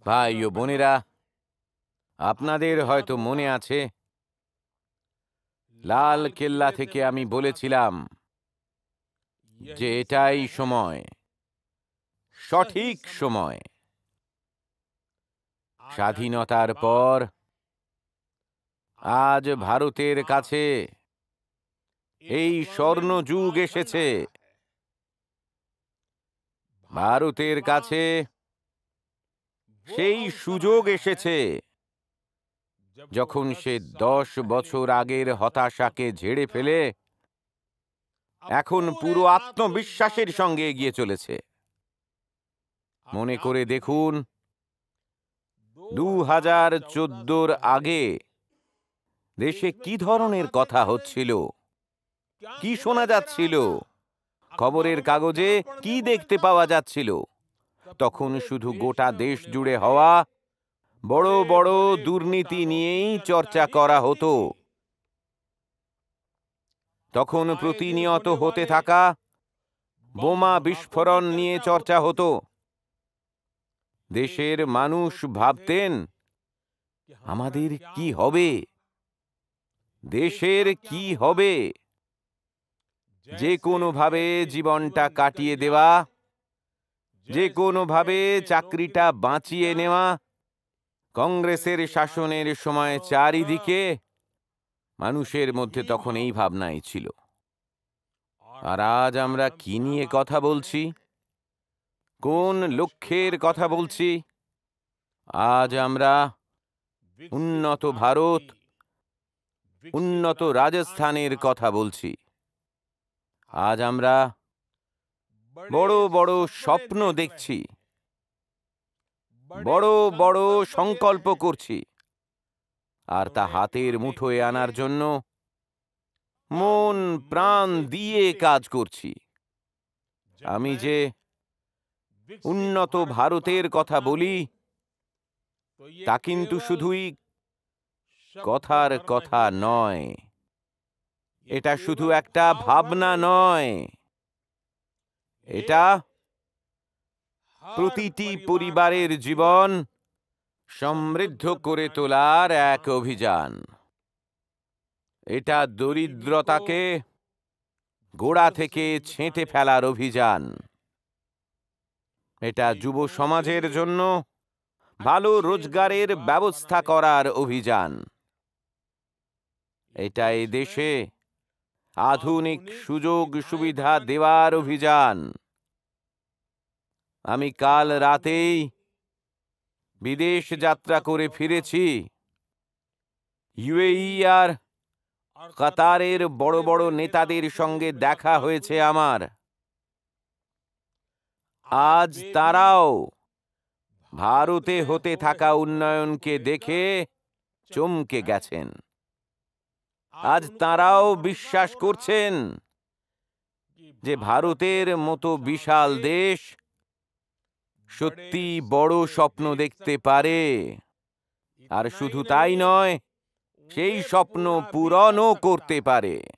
ভাই ও বোনেরা, আপনাদের হয়তো মনে আছে, লাল কেল্লা থেকে আমি বলেছিলাম যে এটাই সময়, সঠিক সময়। স্বাধীনতার পর আজ ভারতের কাছে এই স্বর্ণযুগ এসেছে। ভারতের কাছে সেই সুযোগ এসেছে যখন সে 10 বছর আগের হতাশাকে ঝেড়ে ফেলে এখন পুরো আত্মবিশ্বাসের সঙ্গে এগিয়ে চলেছে। মনে করে দেখুন, 2014-র আগে দেশে কি ধরনের কথা হচ্ছিল, কি শোনা যাচ্ছিল, খবরের কাগজে কি দেখতে পাওয়া যাচ্ছিল। তখন শুধু গোটা দেশ জুড়ে হওয়া বড় বড় দুর্নীতি নিয়েই চর্চা করা হতো। তখন প্রতিনিয়ত হতে থাকা বোমা বিস্ফোরণ নিয়ে চর্চা হতো। দেশের মানুষ ভাবতেন, আমাদের কি হবে, দেশের কি হবে। যে কোনোভাবে জীবনটা কাটিয়ে দেওয়া, যে কোনোভাবে চাকরিটা বাঁচিয়ে নেওয়া। কংগ্রেসের শাসনের সময় চারিদিকে মানুষের মধ্যে তখন এই ভাবনাই ছিল। আর আজ আমরা কি নিয়ে কথা বলছি, কোন লক্ষ্যের কথা বলছি? আজ আমরা উন্নত ভারত, উন্নত রাজস্থানের কথা বলছি। আজ আমরা বড় বড় স্বপ্ন দেখছি, বড় বড় সংকল্প করছি, আর তা হাতের মুঠোয় আনার জন্য মন প্রাণ দিয়ে কাজ করছি। আমি যে উন্নত ভারতের কথা বলি, তা কিন্তু শুধুই কথার কথা নয়, এটা শুধু একটা ভাবনা নয়, এটা প্রতিটি পরিবারের জীবন সমৃদ্ধ করে তোলার এক অভিযান। এটা দরিদ্রতাকে গোড়া থেকে ছেঁটে ফেলার অভিযান। এটা যুব সমাজের জন্য ভালো রোজগারের ব্যবস্থা করার অভিযান। এটা এই দেশে আধুনিক সুযোগ সুবিধা দেওয়ার অভিযান। আমি কাল রাতেই বিদেশ যাত্রা করে ফিরেছি। ইউএই আর কাতারের বড় বড় নেতাদের সঙ্গে দেখা হয়েছে আমার। আজ তারাও ভারতে হতে থাকা উন্নয়নকে দেখে চমকে গেছেন। আজ তারাও বিশ্বাস করছেন যে ভারতের মতো বিশাল দেশ সত্যি বড় স্বপ্ন দেখতে পারে, আর শুধু তাই নয়, সেই স্বপ্ন পূরণও করতে পারে।